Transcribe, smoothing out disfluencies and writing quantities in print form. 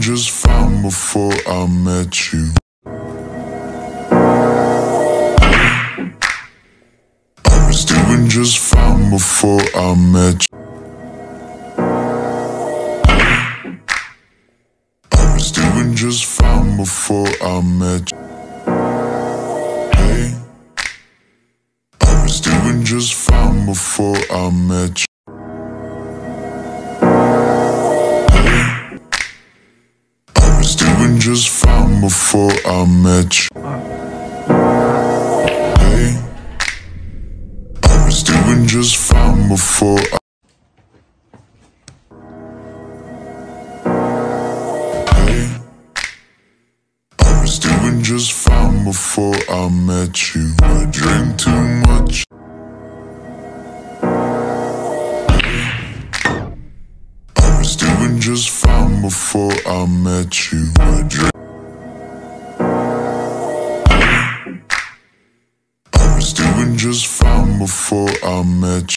just fine before I met you. I was doing just fine before I met you. I was doing just fine before I met you. Hey, I was doing just fine before I met you. I was doing just fine before I met you. Hey, I was doing just fine before I I was doing just fine before I met you. I drank too much. I was doing just fine before I met you. I drank. I was doing just fine before I met you.